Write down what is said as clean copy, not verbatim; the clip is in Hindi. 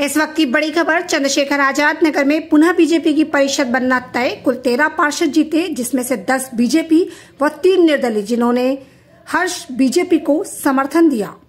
इस वक्त की बड़ी खबर, चंद्रशेखर आजाद नगर में पुनः बीजेपी की परिषद बनना तय। कुल 13 पार्षद जीते, जिसमें से 10 बीजेपी व 3 निर्दलीय, जिन्होंने हर्ष बीजेपी को समर्थन दिया।